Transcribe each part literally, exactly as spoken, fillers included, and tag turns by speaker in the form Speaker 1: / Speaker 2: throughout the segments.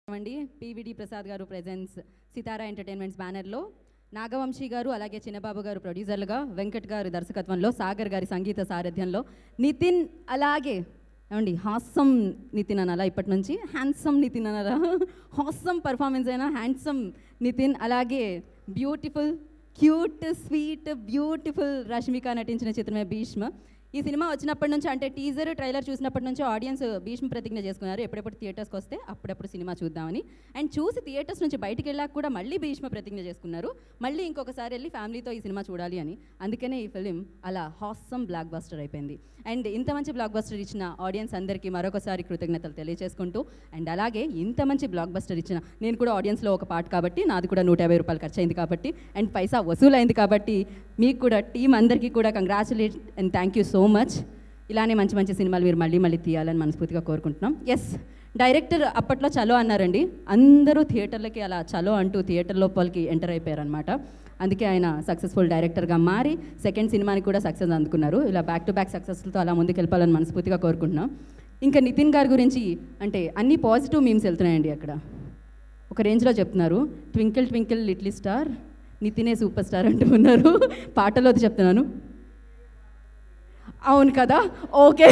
Speaker 1: అండి పీవీడి ప్రసాద్ గారు ప్రెజెన్స్ సితారా ఎంటర్టైన్మెంట్స్ బ్యానర్లో నాగవంశీ గారు అలాగే చిన్నబాబు గారు ప్రొడ్యూసర్లుగా, వెంకట్ గారి దర్శకత్వంలో, సాగర్ గారి సంగీత సారథ్యంలో, నితిన్ అలాగే ఏమండి హాస్యం నితిన్ అనాలా ఇప్పటి నుంచి, హ్యాండ్సమ్ నితిన్ అనాలా, హాస్యం పర్ఫార్మెన్స్ అయినా హ్యాండ్సమ్ నితిన్, అలాగే beautiful cute sweet beautiful Rashmika నటించిన చిత్రమే భీష్మ. ఈ సినిమా వచ్చినప్పటి నుంచి అంటే టీజర్ ట్రైలర్ చూసినప్పటి నుంచి ఆడియన్స్ భీష్మ ప్రతిజ్ఞ చేసుకున్నారు ఎప్పుడెప్పుడు థియేటర్స్కి వస్తే అప్పుడప్పుడు సినిమా చూద్దామని. అండ్ చూసి థియేటర్స్ నుంచి బయటికి వెళ్ళాక కూడా మళ్ళీ భీష్మ ప్రతిజ్ఞ చేసుకున్నారు, మళ్ళీ ఇంకొకసారి వెళ్ళి ఫ్యామిలీతో ఈ సినిమా చూడాలి అని. అందుకనే ఈ ఫిలిం అలా హాస్యం బ్లాక్ బస్టర్ అయిపోయింది. అండ్ ఇంత మంచి బ్లాక్ బస్టర్ ఇచ్చిన ఆడియన్స్ అందరికీ మరొకసారి కృతజ్ఞతలు తెలియజేసుకుంటూ, అండ్ అలాగే ఇంత మంచి బ్లాక్ బస్టర్ ఇచ్చిన నేను కూడా ఆడియన్స్లో ఒక పార్ట్ కాబట్టి, నాది కూడా నూట యాభై రూపాయలు ఖర్చు అయింది కాబట్టి, అండ్ పైసా వసూలైంది కాబట్టి, మీకు కూడా టీం అందరికీ కూడా congratulate and thank you so much. ఇలానే మంచి మంచి సినిమాలు మీరు మళ్ళీ మళ్ళీ తీయాలని మనస్ఫూర్తిగా కోరుకుంటున్నాం. ఎస్, డైరెక్టర్ అప్పట్లో చలో అన్నారండి, అందరూ థియేటర్లకి అలా చలో అంటూ థియేటర్ లోపలికి ఎంటర్ అయిపోయారనమాట. అందుకే ఆయన సక్సెస్ఫుల్ డైరెక్టర్గా మారి సెకండ్ సినిమాని కూడా సక్సెస్ అందుకున్నారు. ఇలా బ్యాక్ టు బ్యాక్ సక్సెస్తో అలా ముందుకు వెళ్ళాలని మనస్ఫూర్తిగా కోరుకుంటున్నాం. ఇంకా నితిన్ గారి గురించి అంటే అన్ని పాజిటివ్ మీమ్స్ వెళ్తున్నాయండి. అక్కడ ఒక రేంజ్లో చెప్తున్నారు, ట్వింకిల్ ట్వింకిల్ లిటిల్ స్టార్ నితినే సూపర్ స్టార్ అంటూ ఉన్నారు. పాటలో చెప్తున్నాను, అవును కదా, ఓకే.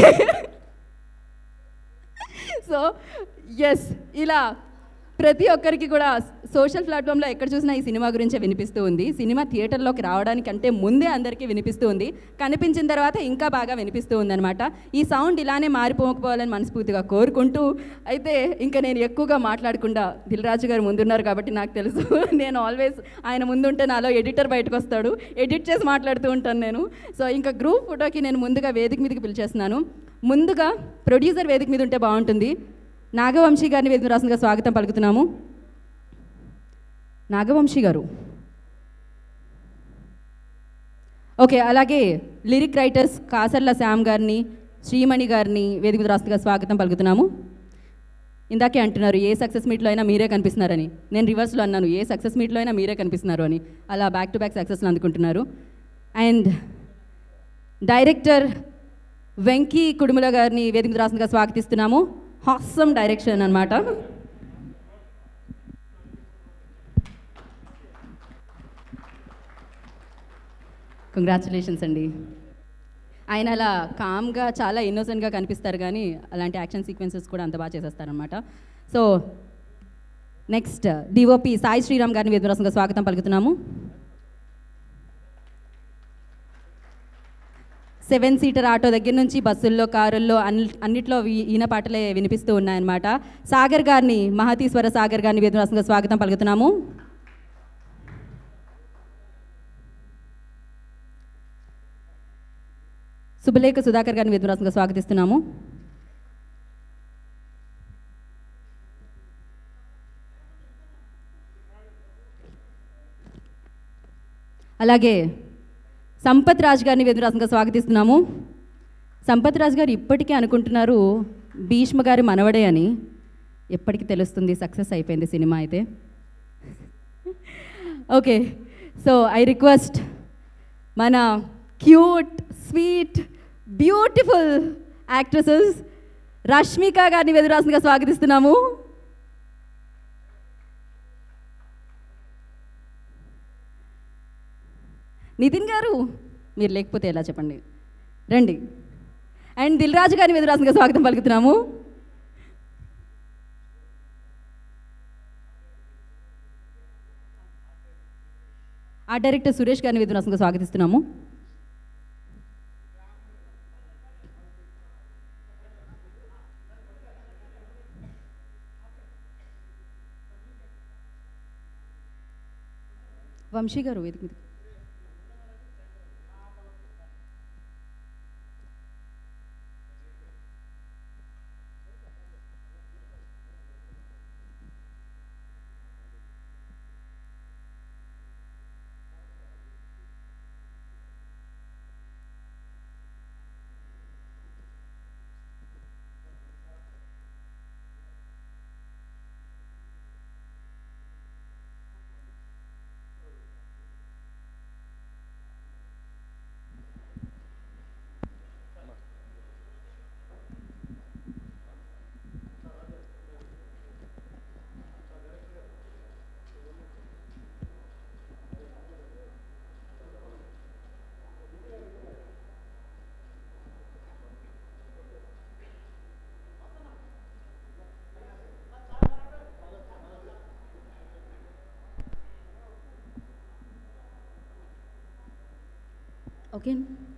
Speaker 1: సో ఎస్, ఇలా ప్రతి ఒక్కరికి కూడా సోషల్ ప్లాట్ఫామ్లో ఎక్కడ చూసినా ఈ సినిమా గురించే వినిపిస్తూ ఉంది. సినిమా థియేటర్లోకి రావడానికంటే ముందే అందరికీ వినిపిస్తూ ఉంది, కనిపించిన తర్వాత ఇంకా బాగా వినిపిస్తూ ఉందన్నమాట. ఈ సౌండ్ ఇలానే మారిపోకపోవాలని మనస్ఫూర్తిగా కోరుకుంటూ, అయితే ఇంకా నేను ఎక్కువగా మాట్లాడకుండా, దిల్ రాజు గారు ముందున్నారు కాబట్టి నాకు తెలుసు, నేను ఆల్వేస్ ఆయన ముందుంటే నాలో ఎడిటర్ బయటకు వస్తాడు, ఎడిట్ చేసి మాట్లాడుతూ ఉంటాను నేను. సో ఇంకా గ్రూప్ ఫోటోకి నేను ముందుగా వేదిక మీదకి పిలిచేస్తున్నాను. ముందుగా ప్రొడ్యూసర్ వేదిక మీద ఉంటే బాగుంటుంది. నాగవంశీ గారిని వేదిక రాసుగా స్వాగతం పలుకుతున్నాము. నాగవంశీ గారు, ఓకే. అలాగే లిరిక్ రైటర్స్ కాసర్ల శ్యామ్ గారిని, శ్రీమణి గారిని వేదిక మీద రాసుగా స్వాగతం పలుకుతున్నాము. ఇందాకే అంటున్నారు ఏ సక్సెస్ మీట్లో అయినా మీరే కనిపిస్తున్నారని, నేను రివర్స్లో అన్నాను ఏ సక్సెస్ మీట్లో అయినా మీరే కనిపిస్తున్నారు అని. అలా బ్యాక్ టు బ్యాక్ సక్సెస్లు అందుకుంటున్నారు. అండ్ డైరెక్టర్ వెంకీ కుడుముల గారిని వేదిక మీద రాసుగా స్వాగతిస్తున్నాము. హాస్యం డైరెక్షన్ అన్నమాట. కంగ్రాచులేషన్స్ అండి. ఆయన అలా కామ్గా చాలా ఇన్నోసెంట్గా కనిపిస్తారు, కానీ అలాంటి యాక్షన్ సీక్వెన్సెస్ కూడా అంత బాగా చేసేస్తారనమాట. So next DOP Sai Sriram గారిని వేదిక స్వాగతం పలుకుతున్నాము. సెవెన్ సీటర్ ఆటో దగ్గర నుంచి బస్సుల్లో, కారుల్లో అన్ని అన్నిట్లో ఈయన పాటలే వినిపిస్తూ ఉన్నాయన్నమాట. సాగర్ గారిని, మహతీశ్వర సాగర్ గారిని వేదిక స్వాగతం పలుకుతున్నాము. శుభలేఖ సుధాకర్ గారిని వేదిక స్వాగతిస్తున్నాము. అలాగే సంపత్ రాజ్ గారిని వేదిక స్వాగతిస్తున్నాము. సంపత్ రాజ్ గారు ఇప్పటికీ అనుకుంటున్నారు భీష్మ గారి మనవడే అని, ఎప్పటికీ తెలుస్తుంది, సక్సెస్ అయిపోయింది సినిమా అయితే. ఓకే, సో ఐ రిక్వెస్ట్ మన cute sweet beautiful actresses Rashmika గారిని వేదిక స్వాగతిస్తున్నాము. నితిన్ గారు మీరు లేకపోతే ఎలా చెప్పండి, రండి. అండ్ దిల్ రాజు గారిని వేదిక స్వాగతం పలుకుతున్నాము. ఆ డైరెక్టర్ సురేష్ గారిని వేదిక స్వాగతిస్తున్నాము. వంశీ గారు వేదిక మీద. ఓకే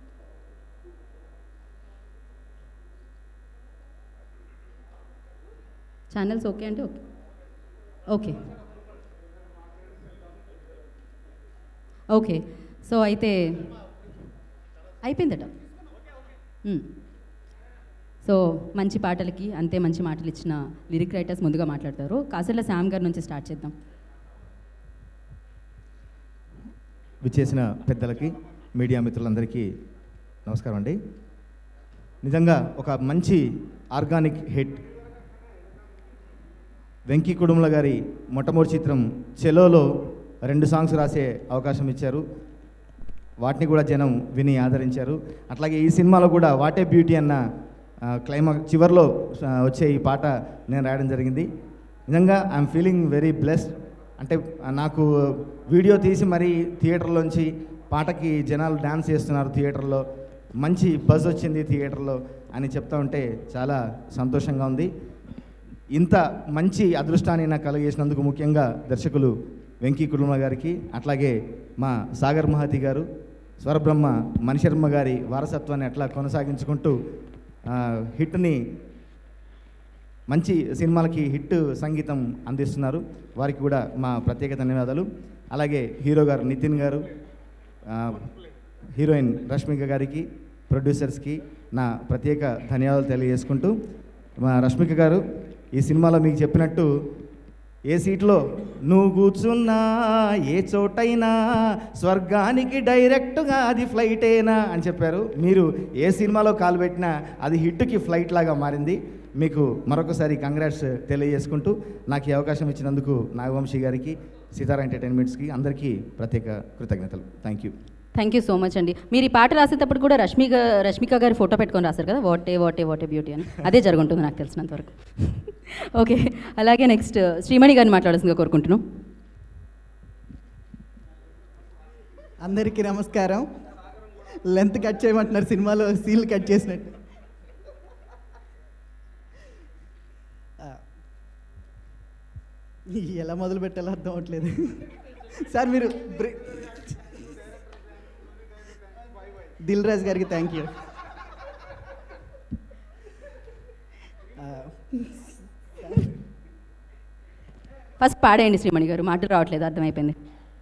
Speaker 1: ఛానల్స్ ఓకే అంటే ఓకే ఓకే ఓకే సో అయితే అయిపోయిందట. సో మంచి పాటలకి అంతే మంచి మాటలు ఇచ్చిన లిరిక్ రైటర్స్ ముందుగా మాట్లాడతారు. కాసర్ల శ్యామ్ గారి నుంచి స్టార్ట్ చేద్దాం.
Speaker 2: విచ్చేసిన పెద్దలకి, మీడియా మిత్రులందరికీ నమస్కారం అండి. నిజంగా ఒక మంచి ఆర్గానిక్ హిట్. వెంకీ కుడుముల గారి మొట్టమొదటి చిత్రం చెలోలో రెండు సాంగ్స్ రాసే అవకాశం ఇచ్చారు. వాటిని కూడా జనం విని ఆదరించారు. అట్లాగే ఈ సినిమాలో కూడా వాటే బ్యూటీ అన్న క్లైమా చివరిలో వచ్చే ఈ పాట నేను రాయడం జరిగింది. నిజంగా ఐఎమ్ ఫీలింగ్ వెరీ బ్లెస్డ్. అంటే నాకు వీడియో తీసి మరీ థియేటర్లోంచి పాటకి జనాలు డ్యాన్స్ చేస్తున్నారు, థియేటర్లో మంచి బజ్ వచ్చింది థియేటర్లో అని చెప్తా ఉంటే చాలా సంతోషంగా ఉంది. ఇంత మంచి అదృష్టాన్ని నాకు కలిగేసినందుకు ముఖ్యంగా దర్శకులు వెంకీ కుడుముల గారికి, అట్లాగే మా సాగర్ మహతి గారు, స్వరబ్రహ్మ మణిశర్మ గారి వారసత్వాన్ని అట్లా కొనసాగించుకుంటూ హిట్ని మంచి సినిమాలకి హిట్ సంగీతం అందిస్తున్నారు. వారికి కూడా మా ప్రత్యేక ధన్యవాదాలు. అలాగే హీరో గారు నితిన్ గారు, హీరోయిన్ రష్మిక గారికి, ప్రొడ్యూసర్స్కి నా ప్రత్యేక ధన్యవాదాలు తెలియజేసుకుంటూ, మా రష్మిక గారు ఈ సినిమాలో మీకు చెప్పినట్టు ఏ సీట్లో నువ్వు కూర్చున్నా ఏ చోటైనా స్వర్గానికి డైరెక్ట్గా అది ఫ్లైటేనా అని చెప్పారు. మీరు ఏ సినిమాలో కాలు పెట్టినా అది హిట్కి ఫ్లైట్ లాగా మారింది. మీకు మరొకసారి కంగ్రాట్స్ తెలియజేసుకుంటూ నాకు ఈ అవకాశం ఇచ్చినందుకు నాగవంశీ గారికి, సితారా ఎంటర్టైన్మెంట్స్కి అందరికీ ప్రత్యేక కృతజ్ఞతలు. Thank you.
Speaker 1: Thank you so much అండి. మీరు ఈ పాట రాసేటప్పుడు కూడా రష్మిక రష్మిక గారి ఫోటో పెట్టుకొని రాశారు కదా, వాటే వాటే వాటే బ్యూటీ అని. అదే జరుగుంటుంది నాకు తెలిసినంత వరకు. ఓకే, అలాగే నెక్స్ట్ శ్రీమణి గారిని మాట్లాడాల్సిందిగా కోరుకుంటున్నాం.
Speaker 3: అందరికీ నమస్కారం. లెంత్ కట్ చేయమంటున్నారు, సినిమాలో సీల్ కట్ చేసినట్టు. ఎలా మొదలు పెట్టాలో అర్థం అవట్లేదు సార్. మీరు దిల్ రాజు గారికి థ్యాంక్ యూ.
Speaker 1: ఫస్ట్ పాడేయండి శ్రీమణి గారు, మాటలు రావట్లేదు, అర్థమైపోయింది.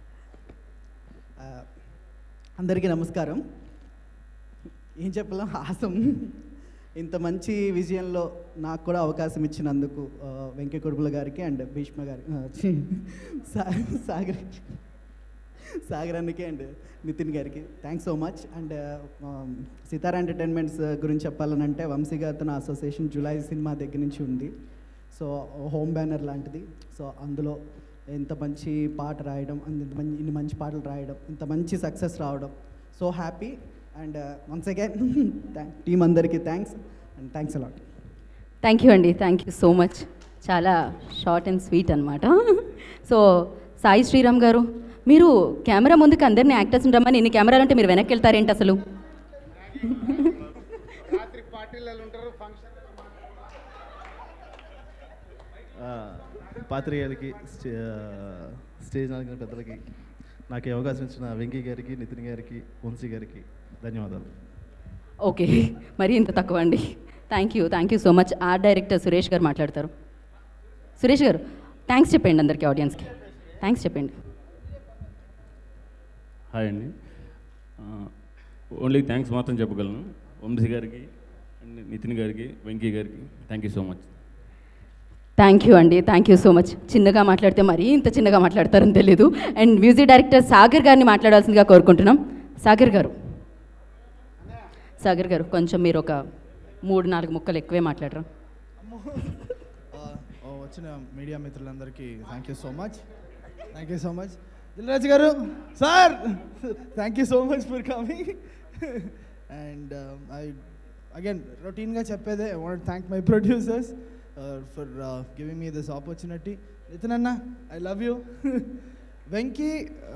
Speaker 3: అందరికీ నమస్కారం. ఏం చెప్పాలో హాసం. ఇంత మంచి విజయంలో నాకు కూడా అవకాశం ఇచ్చినందుకు వెంకీ కుడుముల గారికి అండ్ భీష్మ గారికి, సాగర్ సాగరానికి అండ్ నితిన్ గారికి thanks so much. And Sithara entertainments గురించి చెప్పాలనంటే వంశీ గారితో నా అసోసియేషన్ జూలై సినిమా దగ్గర నుంచి ఉంది. సో హోమ్ బ్యానర్ లాంటిది. సో అందులో ఇంత మంచి పాట రాయడం, ఇంత మంచి ఇన్ని మంచి పాటలు రాయడం, ఇంత మంచి సక్సెస్ రావడం, so happy. And once again team అందరికీ thanks and thanks a lot.
Speaker 1: Thank you అండి, థ్యాంక్ యూ సో మచ్. చాలా షార్ట్ అండ్ స్వీట్ అనమాట. సో సాయి శ్రీరామ్ గారు, మీరు కెమెరా ముందుకు అందరినీ యాక్టర్స్ని రమ్మని ఇన్ని కెమెరాలు అంటే మీరు వెనక్కి వెళ్తారేంటి అసలు?
Speaker 4: పాత్రికేయులకి, స్టేజ్ నాయకుల పెద్దలకి, నాకు ఈ అవకాశం ఇచ్చిన వెంకీ గారికి, నితిన్ గారికి, వంశీ గారికి ధన్యవాదాలు.
Speaker 1: ఓకే, మరీ ఇంత తక్కువ అండి. Thank you, thank you so much. Art director Suresh గారు మాట్లాడతారు. సురేష్ గారు థ్యాంక్స్ చెప్పండి అందరికీ, ఆడియన్స్కి థ్యాంక్స్ చెప్పండి.
Speaker 5: హాయ్ అండి, ఓన్లీ థ్యాంక్స్ మాత్రం చెప్పగలను వంశీ గారికి అండ్ నితిన్ గారికి, వెంకీ గారికి. Thank you so much.
Speaker 1: Thank you అండి, థ్యాంక్ యూ సో మచ్. చిన్నగా మాట్లాడితే మరీ ఇంత చిన్నగా మాట్లాడతారని తెలీదు. అండ్ మ్యూజిక్ డైరెక్టర్ సాగర్ గారిని మాట్లాడాల్సిందిగా కోరుకుంటున్నాం. సాగర్ గారు సాగర్ గారు కొంచెం మీరు ఒక మూడు నాలుగు ముక్కలు ఎక్కువే మాట్లాడరా.
Speaker 6: వచ్చిన మీడియా మిత్రులందరికీ thank you so much. Thank you so much. Dilraj గారు sir, thank you so much for coming. And I again రొటీన్గా చెప్పేదే, I want thank my producers for giving me this opportunity. Nitin అన్న, I love you. Venky,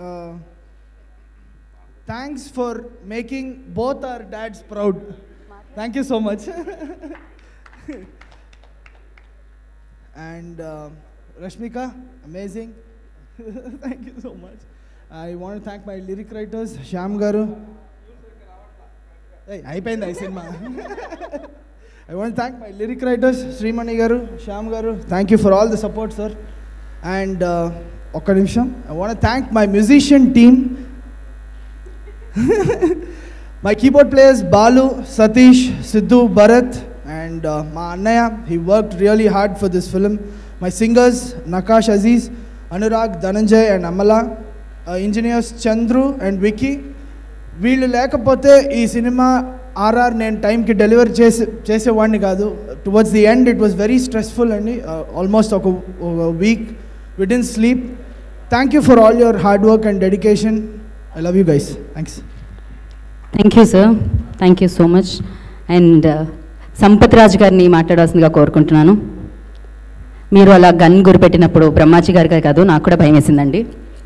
Speaker 6: thanks for making both our dads proud. Thank you so much. And uh, Rashmika, amazing. Thank you so much. I want to thank my lyric writers, Shyam Garu. అయిపోయింది ఈ సినిమా. I want to thank my lyric writers, Srimani Garu, Shyam Garu. Thank you for all the support, sir. And uh, ఒక్క నిమిషం, I want to thank my musician team. My keyboard players Balu, Satish, Sidhu, Bharat, and uh, my Annaya. He worked really hard for this film. My singers Nakash Aziz, Anurag, Dhananjay, and Amala. Uh, engineers Chandru and Vicky. వీళ్ళు లేకపోతే ఈ cinema RR నేను టైంకి deliver చేసే చేసేవాడిని కాదు. Towards the end it was very stressful అండి. Almost ఒక week we didn't sleep. Thank you for all your hard work and dedication. I love you guys. Thanks.
Speaker 1: Thank you sir, thank you so much. And Sampath Raj గారిని మాట్లాడాల్సిందిగా కోరుకుంటున్నాను. మీరు అలా gun గురిపెట్టినప్పుడు Brahmaji గారి కాదు, నాకు కూడా భయం వేసిందండి.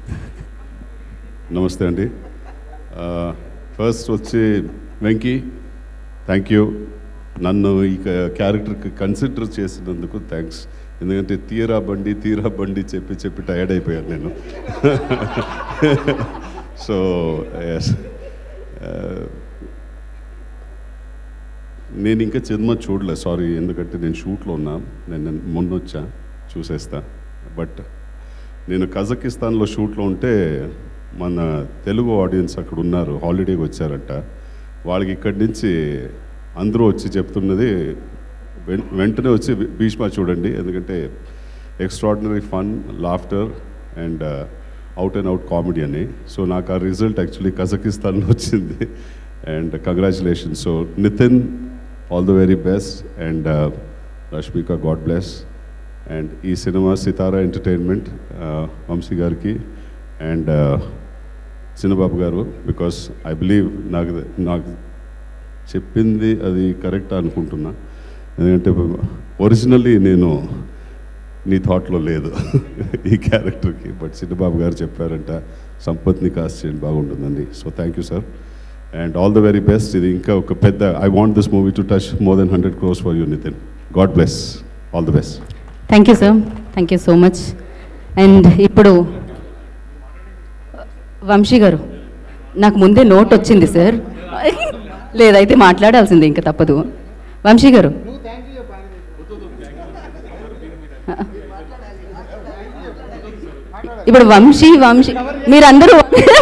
Speaker 7: నమస్తే అండి. ఫస్ట్ వచ్చి వెంకీ, థ్యాంక్ యూ. నన్ను ఈ క్యారెక్టర్కి కన్సిడర్ చేసినందుకు థ్యాంక్స్. ఎందుకంటే తీరా బండి తీరా బండి చెప్పి చెప్పి టయర్డ్ అయిపోయాను నేను. సో ఎస్, నేను ఇంకా సినిమా చూడలే, సారీ. ఎందుకంటే నేను షూట్లో ఉన్నా, నేను మొన్న వచ్చా, చూసేస్తా. బట్ నేను కజకిస్తాన్లో షూట్లో ఉంటే మన తెలుగు ఆడియన్స్ అక్కడ ఉన్నారు, హాలిడేకి వచ్చారంట. వాళ్ళకి ఇక్కడి నుంచి అందరూ వచ్చి చెప్తున్నది వెంటనే వచ్చి భీష్మ చూడండి, ఎందుకంటే extraordinary fun, laughter and out and out comedy అని. సో నాకు ఆ రిజల్ట్ యాక్చువల్లీ కజకిస్తాన్లో వచ్చింది. And congratulations. So Nitin, all the very best. And Rashmika, god bless. And ఈ సినిమా సితారా ఎంటర్టైన్మెంట్ వంశీ గారికి అండ్ చిన్నబాబు గారు, బికాస్ ఐ బిలీవ్ నాకు నాకు చెప్పింది అది కరెక్ట్ అనుకుంటున్నా. ఎందుకంటే ఒరిజినల్లీ నేను నీ థాట్లో లేదు ఈ క్యారెక్టర్కి, బట్ చిన్నబాబు గారు చెప్పారంట సంపత్ని కాస్ట్ చేయండి, బాగుంటుందండి. So thank you sir, and all the very best. ఇది ఇంకా ఒక పెద్ద, I want this movie to touch more than hundred crores for you Nitin. God bless, all the best.
Speaker 1: Thank you sir, thank you so much. And ఇప్పుడు వంశీ గారు, నాకు ముందే note వచ్చింది sir, లేదైతే మాట్లాడాల్సిందే, ఇంకా తప్పదు. వంశీ గారు, ఇప్పుడు వంశీ వంశీ మీరందరూ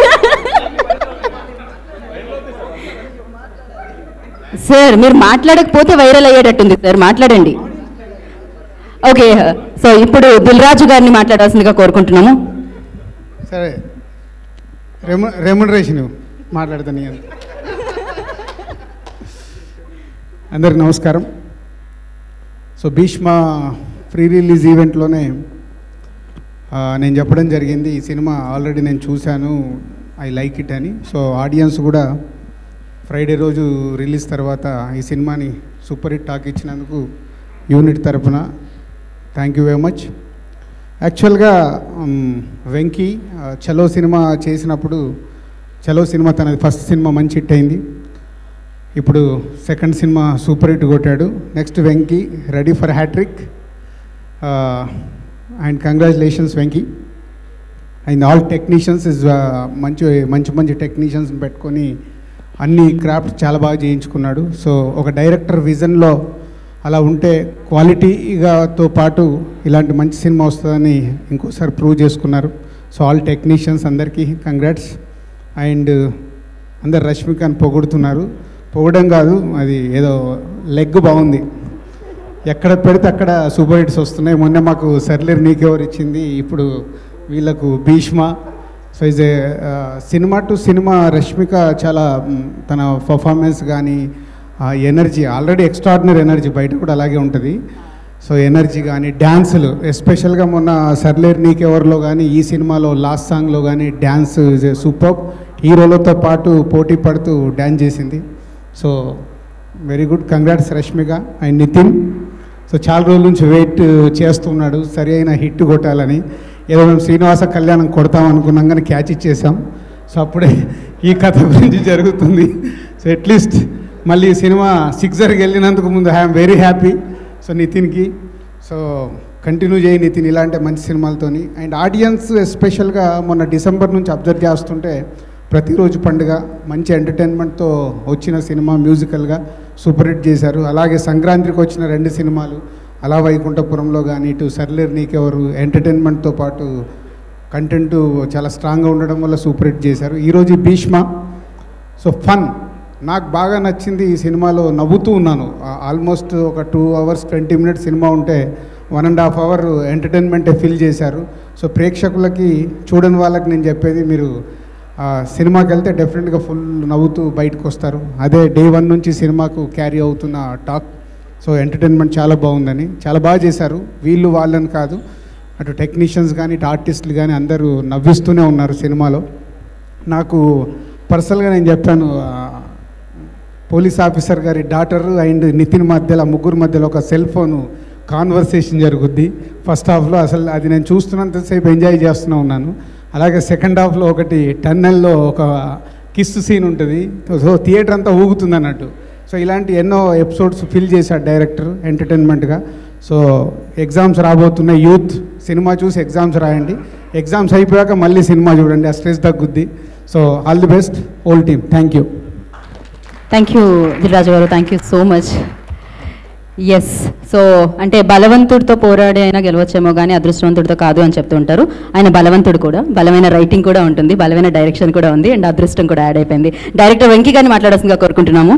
Speaker 1: సార్ మీరు మాట్లాడకపోతే వైరల్ అయ్యేటట్టుంది సార్, మాట్లాడండి. ఓకే, సో ఇప్పుడు దిల్రాజు గారిని మాట్లాడాల్సిందిగా కోరుకుంటున్నాము.
Speaker 8: సరే, రెము రెమ్యునరేషన్ మాట్లాడతాను. అందరికి నమస్కారం. సో భీష్మ ప్రీ రిలీజ్ ఈవెంట్లోనే నేను చెప్పడం జరిగింది, ఈ సినిమా ఆల్రెడీ నేను చూశాను, ఐ లైక్ ఇట్ అని. సో ఆడియన్స్ కూడా ఫ్రైడే రోజు రిలీజ్ తర్వాత ఈ సినిమాని సూపర్ హిట్ టాక్ ఇచ్చినందుకు యూనిట్ తరపున థ్యాంక్ యూ వెరీ మచ్. యాక్చువల్గా వెంకీ చలో సినిమా చేసినప్పుడు, చలో సినిమా తనది ఫస్ట్ సినిమా మంచి హిట్ అయింది. ఇప్పుడు సెకండ్ సినిమా సూపర్ హిట్ కొట్టాడు. Next Venky ready for hattrick and congratulations Venky. And all technicians is మంచి మంచి మంచి టెక్నీషియన్స్ని పెట్టుకొని అన్ని క్రాఫ్ట్ చాలా బాగా చేయించుకున్నాడు. సో ఒక డైరెక్టర్ విజన్లో అలా ఉంటే క్వాలిటీగాతో పాటు ఇలాంటి మంచి సినిమా వస్తుందని ఇంకోసారి ప్రూవ్ చేసుకున్నారు. సో ఆల్ టెక్నీషియన్స్ అందరికీ కంగ్రాట్స్. అండ్ అందరు రష్మికని పొగుడుతున్నారు, పొగడం కాదు, అది ఏదో లెగ్ బాగుంది, ఎక్కడ పెడితే అక్కడ సూపర్ హిట్స్ వస్తున్నాయి. మొన్న మాకు సర్లేరు నీకెవరు ఇచ్చింది, ఇప్పుడు వీళ్ళకు Bheeshma. So is a cinema to cinema Rashmika చాలా తన పర్ఫార్మెన్స్ కానీ ఎనర్జీ, ఆల్రెడీ ఎక్స్ట్రాడినరీ ఎనర్జీ, బయట కూడా అలాగే ఉంటుంది. సో ఎనర్జీ కానీ డ్యాన్సులు, ఎస్పెషల్గా మొన్న సర్లేరు నీకెవరిలో కానీ ఈ సినిమాలో లాస్ట్ సాంగ్లో కానీ డ్యాన్స్ ఇజ్ ఏ సూపర్. హీరోలతో పాటు పోటీ పడుతూ డ్యాన్స్ చేసింది. So very good, congrats Rashmika. And Nithin, so చాలా రోజుల నుంచి వెయిట్ చేస్తున్నాడు సరి అయిన హిట్ కొట్టాలని. ఏదో మేము శ్రీనివాస కళ్యాణం కొడతాం అనుకున్నాం కానీ క్యాచ్ ఇచ్చేసాం. సో అప్పుడే ఈ కథ గురించి జరుగుతుంది. సో అట్లీస్ట్ మళ్ళీ సినిమా సిక్సర్కి వెళ్ళినందుకు ముందు ఐఎమ్ వెరీ హ్యాపీ. సో నితిన్కి, సో కంటిన్యూ చేయి నితిన్ ఇలాంటి మంచి సినిమాలతోని. అండ్ ఆడియన్స్ ఎస్పెషల్గా మొన్న డిసెంబర్ నుంచి అబ్జర్వ్ చేస్తుంటే ప్రతిరోజు పండుగ మంచి ఎంటర్టైన్మెంట్తో వచ్చిన సినిమా, మ్యూజికల్గా సూపర్ హిట్ చేశారు. అలాగే సంక్రాంతికి వచ్చిన రెండు సినిమాలు అలా వైకుంఠపురంలో కానీ ఇటు సర్లేరు నీకెవరు ఎంటర్టైన్మెంట్తో పాటు కంటెంట్ చాలా స్ట్రాంగ్గా ఉండడం వల్ల సూపర్ హిట్ చేశారు. ఈరోజు ఈ భీష్మ సో ఫన్ నాకు బాగా నచ్చింది. ఈ సినిమాలో నవ్వుతూ ఉన్నాను. ఆల్మోస్ట్ ఒక two hours twenty minutes cinema ఉంటే వన్ అండ్ హాఫ్ అవర్ ఎంటర్టైన్మెంటే ఫిల్ చేశారు. సో ప్రేక్షకులకి చూడని వాళ్ళకి నేను చెప్పేది, మీరు సినిమాకి వెళ్తే డెఫినెట్గా ఫుల్ నవ్వుతూ బయటకు వస్తారు. అదే డే వన్ నుంచి సినిమాకు క్యారీ అవుతున్న టాక్. సో ఎంటర్టైన్మెంట్ చాలా బాగుందని, చాలా బాగా చేశారు. వీళ్ళు వాళ్ళని కాదు, అటు టెక్నీషియన్స్ కానీ ఇటు ఆర్టిస్టులు కానీ అందరూ నవ్విస్తూనే ఉన్నారు సినిమాలో. నాకు పర్సనల్గా నేను చెప్పాను, పోలీస్ ఆఫీసర్ గారి డాటర్ అండ్ నితిన్ మధ్యలో ముగ్గురు మధ్యలో ఒక సెల్ ఫోన్ కాన్వర్సేషన్ జరుగుద్ది ఫస్ట్ హాఫ్లో. అసలు అది నేను చూస్తున్నంతసేపు ఎంజాయ్ చేస్తూనే ఉన్నాను. అలాగే సెకండ్ హాఫ్లో ఒకటి టన్నెల్లో ఒక కిస్ సీన్ ఉంటుంది. సో థియేటర్ అంతా ఊగుతుంది అన్నట్టు. సో ఇలాంటి ఎన్నో ఎపిసోడ్స్ ఫిల్ చేశాడు డైరెక్టర్ ఎంటర్టైన్మెంట్గా. సో ఎగ్జామ్స్ రాబోతున్న యూత్ సినిమా చూసి ఎగ్జామ్స్ రాయండి. ఎగ్జామ్స్ అయిపోయాక మళ్ళీ సినిమా చూడండి, ఆ స్ట్రెస్ తగ్గుద్ది. So all the best whole team. Thank you.
Speaker 1: Thank you Dil Raju గారు, thank you so much. Yes, so అంటే బలవంతుడితో పోరాడి అయినా గెలవచ్చేమో కానీ అదృష్టవంతుడితో కాదు అని చెప్తూ ఉంటారు. ఆయన బలవంతుడు కూడా, బలమైన రైటింగ్ కూడా ఉంటుంది, బలమైన డైరెక్షన్ కూడా ఉంది, అండ్ అదృష్టం కూడా యాడ్ అయిపోయింది. డైరెక్టర్ వెంకీ గారిని మాట్లాడాల్సిందిగా కోరుకుంటున్నాము.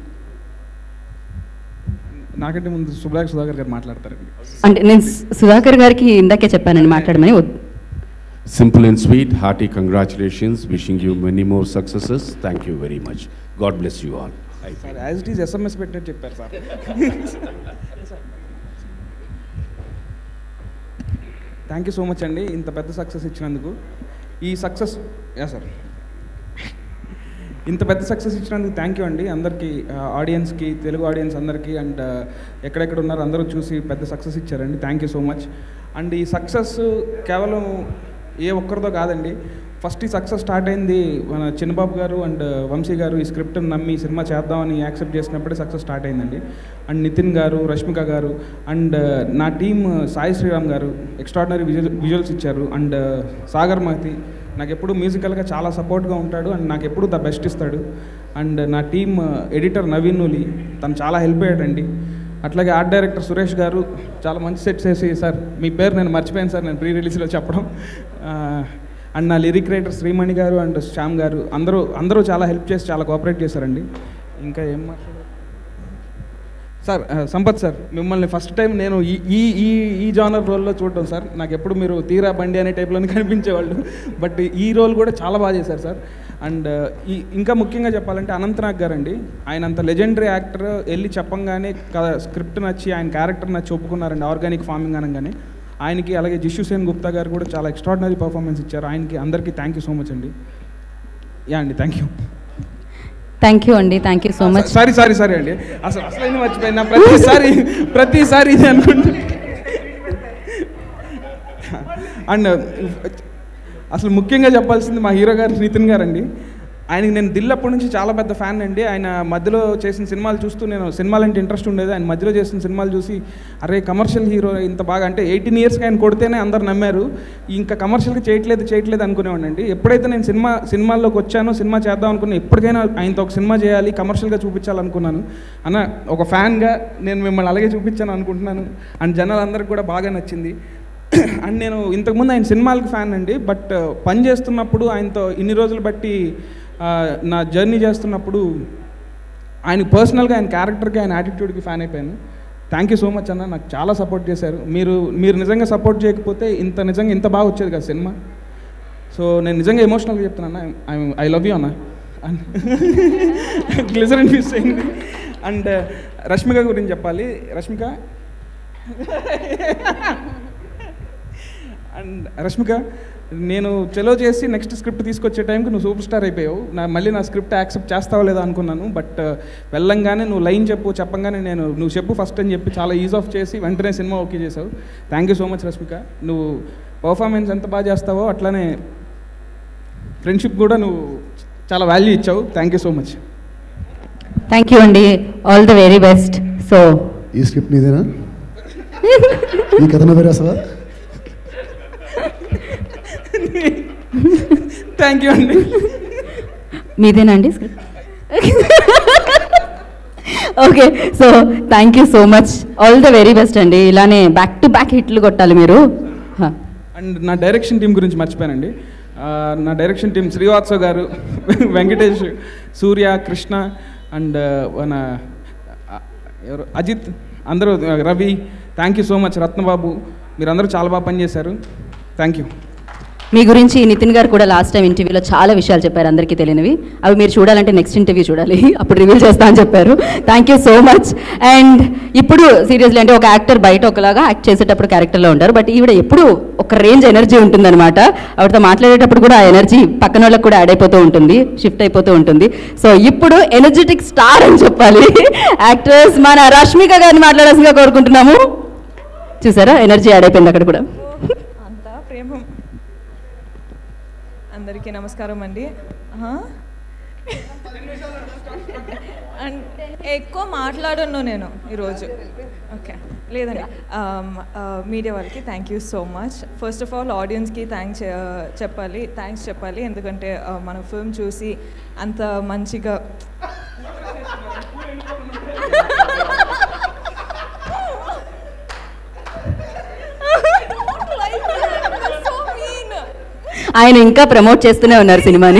Speaker 9: నాకంటే ముందు సుబ్రాక్ సుధాకర్ గారు మాట్లాడతారండి.
Speaker 1: అంటే నేను సుధాకర్ గారికి ఇందాకే చెప్పానండి మాట్లాడమని.
Speaker 10: Simple and sweet, hearty congratulations. Wishing you many more successes. Thank you very much. God bless you all.
Speaker 9: Sir as it is SMS పెట్టినట్టు చెప్పారు sir. Thank you so much అండి ఇంత పెద్ద సక్సెస్ ఇచ్చినందుకు. ఈ సక్సెస్ యా సార్ ఇంత పెద్ద success ఇచ్చినందుకు థ్యాంక్ యూ అండి అందరికీ, ఆడియన్స్కి, తెలుగు ఆడియన్స్ అందరికీ, అండ్ ఎక్కడెక్కడ ఉన్నారు అందరూ చూసి పెద్ద సక్సెస్ ఇచ్చారండి. Thank you so much. And ఈ సక్సెస్ కేవలం ఏ ఒక్కరితో కాదండి. ఫస్ట్ ఈ సక్సెస్ స్టార్ట్ అయింది మన చిన్నబాబు గారు అండ్ వంశీ గారు ఈ స్క్రిప్ట్ని నమ్మి సినిమా చేద్దామని యాక్సెప్ట్ చేసినప్పుడే సక్సెస్ స్టార్ట్ అయిందండి. అండ్ నితిన్ గారు, రష్మిక గారు, అండ్ నా టీమ్ సాయి శ్రీరామ్ గారు ఎక్స్ట్రాడినరీ విజువల్ విజువల్స్ ఇచ్చారు. అండ్ సాగర్ మహతి నాకు ఎప్పుడు మ్యూజికల్గా చాలా సపోర్ట్గా ఉంటాడు అండ్ నాకు ఎప్పుడు ద బెస్ట్ ఇస్తాడు. అండ్ నా టీమ్ ఎడిటర్ నవీన్ నూలి, తను చాలా హెల్ప్ అయ్యాడండి. అట్లాగే ఆర్ట్ డైరెక్టర్ సురేష్ గారు చాలా మంచి సెట్స్ వేసి, సార్ మీ పేరు నేను మర్చిపోయాను సార్ నేను ప్రీ రిలీజ్లో చెప్పడం. అండ్ నా లిరిక్ రైటర్ శ్రీమణి గారు అండ్ శ్యామ్ గారు అందరూ అందరూ చాలా హెల్ప్ చేసి చాలా కోఆపరేట్ చేశారండి. ఇంకా ఏం మాట్లాడారు సార్? సంపత్ సార్, మిమ్మల్ని ఫస్ట్ టైం నేను ఈ ఈ ఈ ఈ జానర్ రోల్లో చూడటం సార్. నాకు ఎప్పుడు మీరు తీరా బండి అనే టైప్లోనే కనిపించేవాళ్ళు, బట్ ఈ రోల్ కూడా చాలా బాగా చేశారు సార్. అండ్ ఈ ఇంకా ముఖ్యంగా చెప్పాలంటే అనంతనాగ్ గారు అండి, ఆయన అంత లెజెండరీ యాక్టర్, వెళ్ళి చెప్పంగానే స్క్రిప్ట్ నచ్చి ఆయన క్యారెక్టర్ నచ్చి ఒప్పుకున్నారండి ఆర్గానిక్ ఫార్మింగ్ అనగానే. ఆయనకి అలాగే జిషు సేన్ గుప్తా గారు కూడా చాలా ఎక్స్ట్రాడినరీ పర్ఫార్మెన్స్ ఇచ్చారు. ఆయనకి అందరికీ థ్యాంక్ యూ సో మచ్ అండి. యా అండి, థ్యాంక్ యూ.
Speaker 1: థ్యాంక్ యూ అండి, thank you so much.
Speaker 9: Sorry sorry sorry అండి, అసలు అసలు మర్చిపోయినా ప్రతిసారి ప్రతిసారి ఇది అనుకుంటా. అండ్ అసలు ముఖ్యంగా చెప్పాల్సింది మా హీరో గారు నితిన్ గారు అండి. ఆయనకి నేను దిల్ అప్పటి నుంచి చాలా పెద్ద ఫ్యాన్ అండి. ఆయన మధ్యలో చేసిన సినిమాలు చూస్తూ నేను సినిమాలంటే ఇంట్రెస్ట్ ఉండేది. ఆయన మధ్యలో చేసిన సినిమాలు చూసి అరే కమర్షియల్ హీరో ఇంత బాగా అంటే ఎయిటీన్ ఇయర్స్కి ఆయన కొడితేనే అందరు నమ్మారు, ఇంకా కమర్షియల్గా చేయట్లేదు చేయట్లేదు అనుకునేవాడిని అండి. ఎప్పుడైతే నేను సినిమా సినిమాల్లోకి వచ్చానో, సినిమా చేద్దాం అనుకున్నా, ఎప్పటికైనా ఆయనతో ఒక సినిమా చేయాలి, కమర్షియల్గా చూపించాలనుకున్నాను అన్న. ఒక ఫ్యాన్గా నేను మిమ్మల్ని అలాగే చూపించాను అనుకుంటున్నాను. అండ్ జనాలందరికీ కూడా బాగా నచ్చింది. అండ్ నేను ఇంతకుముందు ఆయన సినిమాలకు ఫ్యాన్ అండి, బట్ పని చేస్తున్నప్పుడు ఆయనతో ఇన్ని రోజులు బట్టి నా జర్నీ చేస్తున్నప్పుడు ఆయన పర్సనల్గా ఆయన క్యారెక్టర్కి ఆయన యాటిట్యూడ్కి ఫ్యాన్ అయిపోయాను. థ్యాంక్ యూ సో మచ్ అన్న, నాకు చాలా సపోర్ట్ చేశారు మీరు. మీరు నిజంగా సపోర్ట్ చేయకపోతే ఇంత నిజంగా ఇంత బాగా వచ్చేది కదా సినిమా. సో నేను నిజంగా ఎమోషనల్గా చెప్తున్నాను, ఐ ఐ లవ్ యూ అన్న. అండ్ గ్లిజరిన్ ఫిష్ అయింది. అండ్ రష్మిక గురించి చెప్పాలి. రష్మిక అండ్ రష్మిక నేను చెలో చేసి నెక్స్ట్ స్క్రిప్ట్ తీసుకొచ్చే టైంకి నువ్వు సూపర్ స్టార్ అయిపోయావు. నా మళ్ళీ నా స్క్రిప్ట్ యాక్సెప్ట్ చేస్తావో లేదో అనుకున్నాను, బట్ వెళ్ళంగానే నువ్వు లైన్ చెప్పు, చెప్పంగానే నేను నువ్వు చెప్పు ఫస్ట్ అని చెప్పి చాలా ఈజ్ ఆఫ్ చేసి వెంటనే సినిమా ఓకే చేసావు. Thank you so much Rashmika. నువ్వు పర్ఫార్మెన్స్ ఎంత బాగా చేస్తావో అట్లానే ఫ్రెండ్షిప్ కూడా నువ్వు చాలా వాల్యూ ఇచ్చావు. Thank you so much.
Speaker 1: Thank you అండి, all the very best. So
Speaker 11: ఈ స్క్రిప్ట్ నీదేనా? ఈ కథ నువ్వే రాసావా?
Speaker 9: థ్యాంక్ యూ అండి.
Speaker 1: మీదేనండి script? Okay, so thank you so much, all the very best అండి. ఇలానే బ్యాక్ టు బ్యాక్ హిట్లు కొట్టాలి మీరు.
Speaker 9: అండ్ నా డైరెక్షన్ టీం గురించి మర్చిపోయానండి. ఆ, నా డైరెక్షన్ టీం శ్రీవాత్సవ్ గారు, వెంకటేష్, సూర్య, కృష్ణ అండ్ మన ఆ, ఎవరు అజిత్, అందరూ, Ravi, thank you so much. Ratnababu, మీరందరూ చాలా బాగా పనిచేశారు. Thank you.
Speaker 1: మీ గురించి నితిన్ గారు కూడా లాస్ట్ టైం ఇంటర్వ్యూలో చాలా విషయాలు చెప్పారు, అందరికీ తెలియనివి. అవి మీరు చూడాలంటే నెక్స్ట్ ఇంటర్వ్యూ చూడాలి, అప్పుడు రివీల్ చేస్తా అని చెప్పారు. Thank you so much. And ఇప్పుడు సీరియస్లీ అంటే ఒక యాక్టర్ బయట ఒకలాగా యాక్ట్ చేసేటప్పుడు క్యారెక్టర్లో ఉంటారు, బట్ ఈవిడ ఎప్పుడు ఒక రేంజ్ ఎనర్జీ ఉంటుందన్నమాట. ఆవిడతో మాట్లాడేటప్పుడు కూడా ఆ ఎనర్జీ పక్కన వాళ్ళకి కూడా యాడ్ అయిపోతూ ఉంటుంది, షిఫ్ట్ అయిపోతూ ఉంటుంది. సో ఇప్పుడు ఎనర్జెటిక్ స్టార్ అని చెప్పాలి, యాక్ట్రెస్ మన రష్మిక గారిని మాట్లాడాల్సిందిగా కోరుకుంటున్నాము. చూసారా, ఎనర్జీ యాడ్ అయిపోయింది అక్కడ కూడా.
Speaker 12: అంతా ప్రేమ. అందరికీ నమస్కారం అండి. అండ్ ఎక్కువ మాట్లాడను నేను ఈరోజు. ఓకే, లేదండి. మీడియా వాళ్ళకి thank you so much. First of all ఆడియన్స్కి థ్యాంక్స్ చెప్పాలి థ్యాంక్స్ చెప్పాలి ఎందుకంటే మన ఫిల్మ్ చూసి అంత మంచిగా
Speaker 1: ఆయన ఇంకా ప్రమోట్ చేస్తూనే ఉన్నారు సినిమాని.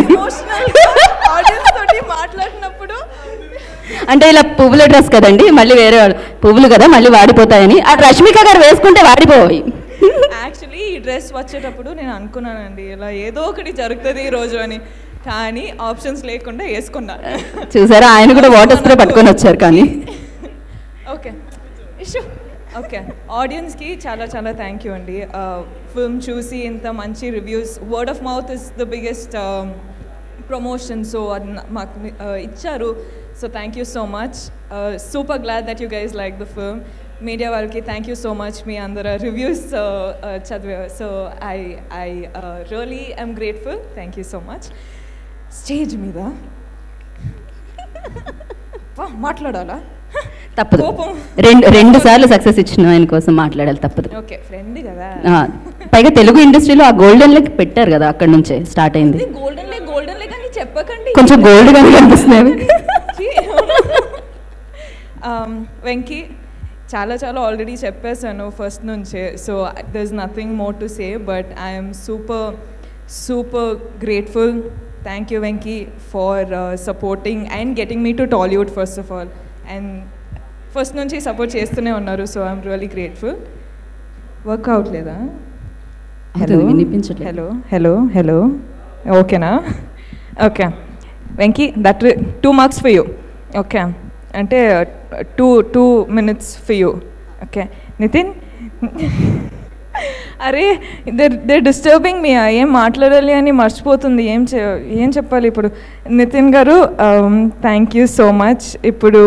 Speaker 12: మాట్లాడినప్పుడు
Speaker 1: అంటే ఇలా పువ్వుల డ్రెస్ కదండి, మళ్ళీ వేరే పువ్వులు కదా, మళ్ళీ వాడిపోతాయని. ఆ రష్మిక గారు వేసుకుంటే వాడిపోయి.
Speaker 12: యాక్చువల్లీ ఈ డ్రెస్ వచ్చేటప్పుడు నేను అనుకున్నానండి ఇలా ఏదో ఒకటి జరుగుతుంది ఈ రోజు అని, కానీ ఆప్షన్స్ లేకుండా వేసుకున్నా.
Speaker 1: చూసారా, ఆయన కూడా వాటర్ స్ప్రే పట్టుకొని వచ్చారు. కానీ
Speaker 12: ఓకే ఓకే ఆడియన్స్కి చాలా చాలా థ్యాంక్ యూ అండి. ఫిల్మ్ చూసి ఇంత మంచి reviews, word of mouth is the biggest promotion, so అది మాకు ఇచ్చారు. So thank you so much. Super glad that you guys like the film. Media వాళ్ళకి థ్యాంక్ యూ సో మచ్, మీ అందరు రివ్యూస్ చదివారు. So I I really I'm grateful. Thank you so much. Stage మీద మాట్లాడాలా?
Speaker 1: తప్పదు, రెండు రెండు సార్లు సక్సెస్ ఇచ్చిన ఆయన కోసం మాట్లాడాలి, తప్పదు.
Speaker 12: ఓకే, ఫ్రెండ్ కదా.
Speaker 1: పైగా తెలుగు ఇండస్ట్రీలో ఆ గోల్డెన్ లెగ్ పెట్టారు కదా, అక్కడ నుంచే స్టార్ట్ అయింది.
Speaker 12: గోల్డెన్ లెగ్ గోల్డెన్ లెగ్ అని చెప్పకండి,
Speaker 1: కొంచెం గోల్డ్ గానే కనిపిస్తున్నాయి.
Speaker 12: వెంకీ, చాలా చాలా ఆల్రెడీ చెప్పేశాను ఫస్ట్ నుంచే, so there is nothing more to say, but I'm super super grateful. Thank you Venky for supporting and getting me to Tollywood first of all, and first నుంచి సపోర్ట్ చేస్తూనే ఉన్నారు. So I'm really grateful. Work అవట్లేదా? Hello hello hello hello ఓకేనా? Okay Venky, that two marks for you. Okay, అంటే two two minutes for you. Okay Nithin, అరే దే they disturbing మీ, ఏం మాట్లాడాలి అని మర్చిపోతుంది, ఏం చే ఏం చెప్పాలి ఇప్పుడు. నితిన్ గారు థ్యాంక్ యూ సో మచ్. ఇప్పుడు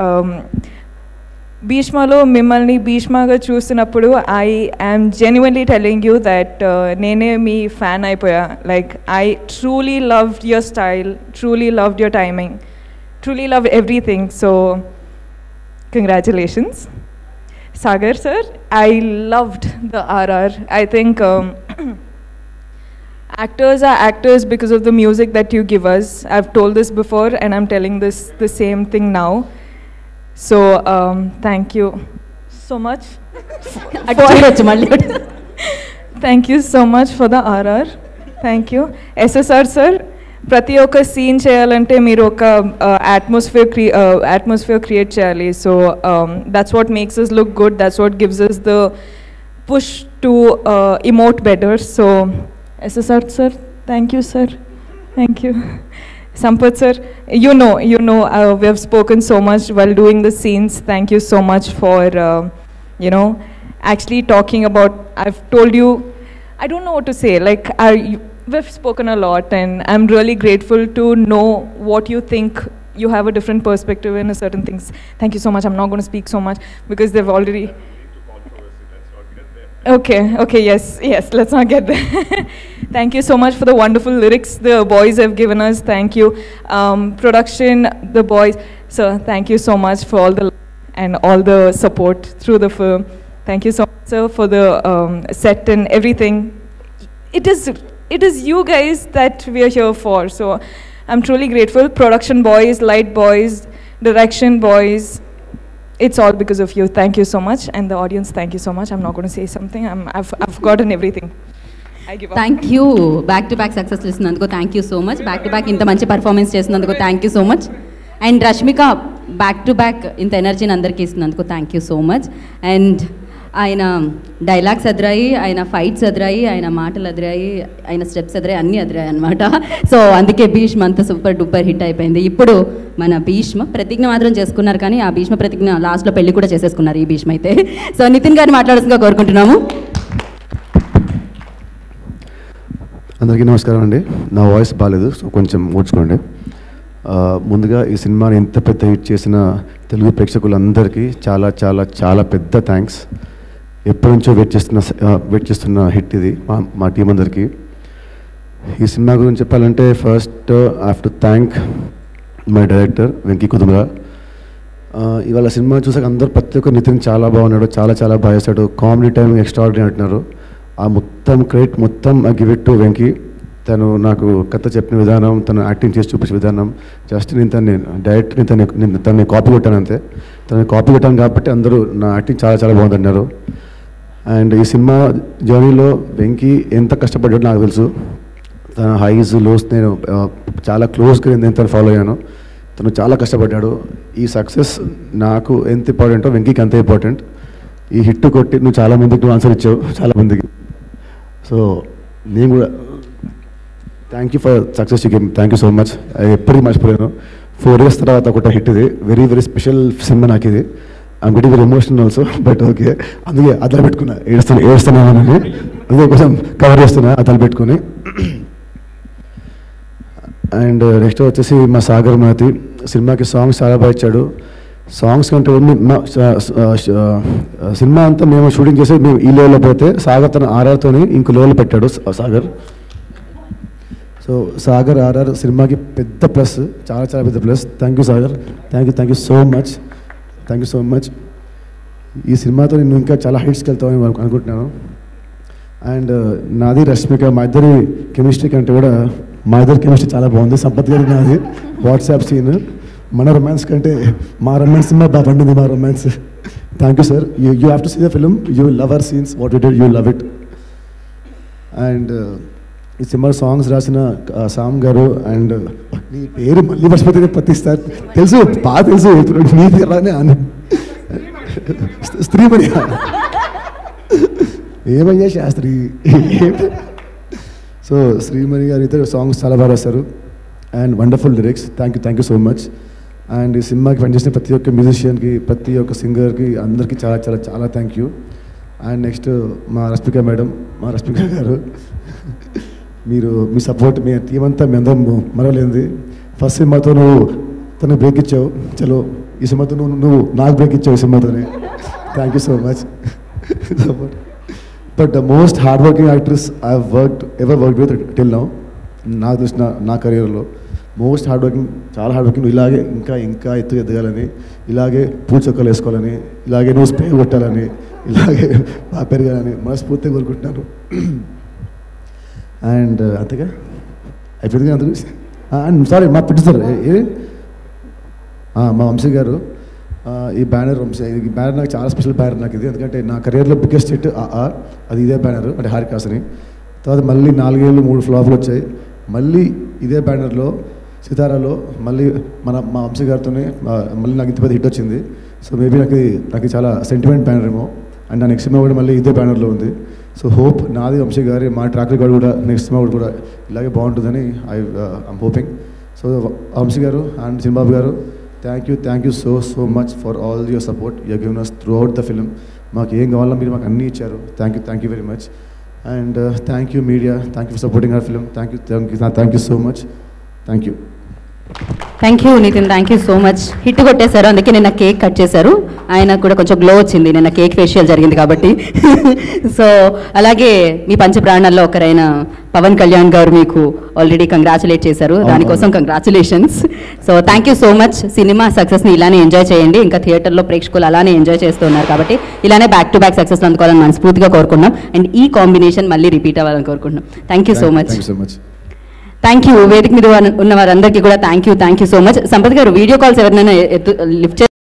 Speaker 12: భీష్మలో మిమ్మల్ని భీష్మగా చూసినప్పుడు I am genuinely telling you that నేనే మీ ఫ్యాన్ అయిపోయా. Like I truly loved your style, truly loved your timing, truly love everything. So congratulations. Sagar sir, I loved the R R. I think um, actors are actors because of the music that you give us. I've told this before and I'm telling this the same thing now. So um, thank you so much. Thank you so much for the R R. Thank you. S S R sir, ప్రతి ఒక్క scene చేయాలంటే మీరు ఒక atmosphere క్రి atmosphere create చేయాలి. So that's what makes us look good, that's what gives us the push to emote better. So SSR sir, thank you sir, thank you. Sampath sir, you know, you know, uh, we have spoken so much while doing the scenes. Thank you so much for, uh, you know, actually talking about, I've told you, I don't know what to say, like, I, we've spoken a lot and I'm really grateful to know what you think. You have a different perspective in certain things. Thank you so much. I'm not going to speak so much because they've already... Okay, okay, yes, yes, let's not get there. Thank you so much for the wonderful lyrics the boys have given us. Thank you. Um, production, the boys. So thank you so much for all the and all the support through the film. Thank you so much, sir, for the um, set and everything. It is, it is you guys that we are here for. So I'm truly grateful. Production boys, light boys, direction boys, it's all because of you. Thank you so much. And the audience, thank you so much. I'm not going to say something. I'm, I've, I've gotten everything. I give up.
Speaker 1: Thank you back to back success చేసినందుకు thank you so much. Back to back ఇంత మంచి performance చేసినందుకు thank you so much. And Rashmika back to back ఇంత ఎనర్జీని అందరికీ ఇస్తున్నందుకు thank you so much. And ఆయన dialogues ఎదురాయి, ఆయన ఫైట్స్ ఎదురాయి, ఆయన మాటలు ఎదురాయి, ఆయన స్టెప్స్ ఎదురాయి, అన్నీ ఎదురాయి అనమాట. సో అందుకే భీష్మ అంత సూపర్ డూపర్ హిట్ అయిపోయింది. ఇప్పుడు మన భీష్మ ప్రతిజ్ఞ మాత్రం చేసుకున్నారు, కానీ ఆ భీష్మ ప్రతిజ్ఞ లాస్ట్లో పెళ్లి కూడా చేసేసుకున్నారు ఈ భీష్మ అయితే. సో నితిన్ గారిని మాట్లాడాల్సిందిగా కోరుకుంటున్నాము.
Speaker 13: అందరికీ నమస్కారం అండి. నా వాయిస్ బాగాలేదు, సో కొంచెం ఓడ్చుకోండి. ముందుగా ఈ సినిమాని ఎంత పెద్ద హిట్ చేసిన తెలుగు ప్రేక్షకులందరికీ చాలా చాలా చాలా పెద్ద థ్యాంక్స్. ఎప్పటి నుంచో వెయిట్ చేస్తున్న వెయిట్ చేస్తున్న హిట్ ఇది మా మా టీం అందరికీ. ఈ సినిమా గురించి చెప్పాలంటే first I have to thank my director Venky Kudumula. ఇవాళ సినిమా చూసాక అందరూ ప్రతి ఒక్క నితిన్ చాలా బాగున్నాడు, చాలా చాలా బాగా చేశాడు, కామెడీ టైమింగ్ ఎక్స్ట్రాడినరీ అంటున్నారు. ఆ మొత్తం క్రెడిట్ మొత్తం I give it to Venky. తను నాకు కథ చెప్పిన విధానం, తను యాక్టింగ్ చేసి చూపించే విధానం, జస్ట్ నేను తను డైరెక్ట్ తను నేను తనని కాపీ కొట్టాను అంతే. తనని కాపీ కొట్టాను కాబట్టి అందరూ నా యాక్టింగ్ చాలా చాలా బాగుందన్నారు. అండ్ ఈ సినిమా జర్నీలో వెంకీ ఎంత కష్టపడ్డాడో నాకు తెలుసు. తన హైస్ లోస్ నేను చాలా క్లోజ్గా నేను తను ఫాలో అయ్యాను. తను చాలా కష్టపడ్డాడు. ఈ సక్సెస్ నాకు ఎంత ఇంపార్టెంటో వెంకీకి అంత ఇంపార్టెంట్. ఈ హిట్ కొట్టి నువ్వు చాలా మందికి నువ్వు ఆన్సర్ ఇచ్చావు, చాలా మందికి. సో నేను కూడా thank you for success you game. Thank you so much. ఎప్పటికీ మర్చిపోయాను. ఫోర్ ఇయర్స్ తర్వాత ఒకటి హిట్ ఇది. వెరీ వెరీ స్పెషల్ సినిమా నాకు ఇది. I'm very very emotional also, but okay. అందుకే అదలు పెట్టుకున్నా, ఏడుస్తాను ఏడుస్తున్నానని అదే కోసం కవర్ చేస్తున్నా అదలు పెట్టుకుని. అండ్ నెక్స్ట్ వచ్చేసి మా సాగర్ మాతి సినిమాకి సాంగ్స్ చాలా బాగా ఇచ్చాడు. సాంగ్స్ కంటే సినిమా అంతా మేము షూటింగ్ చేసి మేము ఈ లెవెల్లో పోతే సాగర్ తన ఆర్ఆర్తోని ఇంకో లెవెల్ పెట్టాడు సాగర్. సో సాగర్ ఆర్ఆర్ సినిమాకి పెద్ద ప్లస్, చాలా చాలా పెద్ద plus. Thank you Sagar, thank you thank you so much, thank you so much. ఈ సినిమాతో నేను ఇంకా చాలా హైట్స్కి వెళ్తామని అనుకుంటున్నాను. అండ్ నాది రష్మిక మా ఇద్దరి కెమిస్ట్రీ కంటే కూడా మా ఇద్దరి కెమిస్ట్రీ చాలా బాగుంది. సంపత్ గారి నాది వాట్సాప్ సీన్ మన రొమాన్స్ కంటే మా రొమాన్స్ సినిమా బాగా పండింది. మా romance. Thank you sir. You you have to see the film. You love our scenes, what you did, you love it. And ఈ సినిమా సాంగ్స్ రాసిన సామ్ గారు. అండ్ నీ పేరు మళ్ళీ మర్చిపోతే ప్రతిస్తారు తెలుసు, బాగా తెలుసు. నీ పేరునే అని స్త్రీమణి ఏమయ్యా శాస్త్రి. సో శ్రీమణి గారు ఇతర సాంగ్స్ చాలా బాగా రాస్తారు. And wonderful lyrics. Thank you thank you so much. And ఈ సినిమాకి పనిచేసిన ప్రతి ఒక్క మ్యూజిషియన్కి, ప్రతి ఒక్క సింగర్కి అందరికీ చాలా చాలా చాలా థ్యాంక్ యూ. అండ్ నెక్స్ట్ మా రష్మిక మేడం, మా రష్మిక గారు, మీరు మీ సపోర్ట్, మీ టీం అంతా మీ అందరం మరవలేంది. ఫస్ట్ సినిమాతో నువ్వు తనకు బ్రేక్ ఇచ్చావు, చలో ఈ సినిమాతో నువ్వు నువ్వు నాకు బ్రేక్ ఇచ్చావు ఈ సినిమాతోనే. Thank you so much. Support. But the most hard working actress I have worked ever worked with till now. నాకు తెలిసిన నా కెరియర్లో మోస్ట్ హార్డ్ వర్కింగ్, చాలా హార్డ్ వర్కింగ్. ఇలాగే ఇంకా ఇంకా ఎత్తు ఎదగాలని, ఇలాగే పూల చొక్కలు వేసుకోవాలని, ఇలాగే నువ్వు స్ప్రే కొట్టాలని, ఇలాగే బాగా పెరగాలని మనస్ఫూర్తిగా కోరుకుంటున్నాను. అండ్ అంతేగా అయిపోయింది అంత. అండ్ సారీ మా ప్రొడ్యూసర్ మా వంశీ గారు. ఈ బ్యానర్ వంశీ, ఈ బ్యానర్ నాకు చాలా స్పెషల్ బ్యానర్ నాకు ఇది. ఎందుకంటే నా కెరియర్లో బిగ్గెస్ట్ హిట్ అది ఇదే బ్యానర్, అంటే హారికాస్ని. తర్వాత మళ్ళీ నాలుగేళ్ళు మూడు ఫ్లాప్లు వచ్చాయి. మళ్ళీ ఇదే బ్యానర్లో సితారాలో మళ్ళీ మన మా వంశీ గారితోనే మళ్ళీ నాకు ఇంత పెద్ద హిట్ వచ్చింది. సో మేబీ నాకు నాకు చాలా సెంటిమెంట్ బ్యానర్ ఏమో. అండ్ నా నెక్స్ట్ సినిమా కూడా మళ్ళీ ఇదే బ్యానర్లో ఉంది. సో హోప్ నాది వంశీ గారి మా ట్రాక్ రికార్డ్ కూడా నెక్స్ట్ సినిమా కూడా ఇలాగే బాగుంటుందని I I'm hoping. So Vamsi గారు అండ్ చిన్నబాబు గారు, thank you thank you so so much for all your support you given us throughout the film. మాకు ఏం కావాలో మీరు మాకు అన్నీ ఇచ్చారు. Thank you thank you very much. And thank you media, thank you for supporting our film. Thank you thank you thank you so much. Thank you
Speaker 1: thank you Nithin, thank you so much. Hit కొట్టేశారు, అందుకే నిన్న cake cut చేశారు. ఆయన కూడా కొంచెం glow వచ్చింది నిన్న cake facial జరిగింది కాబట్టి. సో అలాగే మీ పంచ ప్రాణాల్లో ఒకరైన పవన్ కళ్యాణ్ గారు మీకు ఆల్రెడీ కంగ్రాచులేట్ చేశారు, దానికోసం congratulations. So thank you so much. Cinema సక్సెస్ని ఇలానే ఎంజాయ్ చేయండి. ఇంకా థియేటర్లో ప్రేక్షకులు అలానే ఎంజాయ్ చేస్తున్నారు కాబట్టి ఇలానే బ్యాక్ టు బ్యాక్ సక్సెస్ అందుకోవాలని మనస్ఫూర్తిగా కోరుకున్నాం. అండ్ ఈ కాంబినేషన్ మళ్ళీ రిపీట్ అవ్వాలని కోరుకుంటున్నాం. Thank you so much. Thank you వేదిక మీద ఉన్న వారందరికీ కూడా thank you thank you so much. Sampath గారు వీడియో కాల్స్ ఎవరినైనా లిఫ్ట్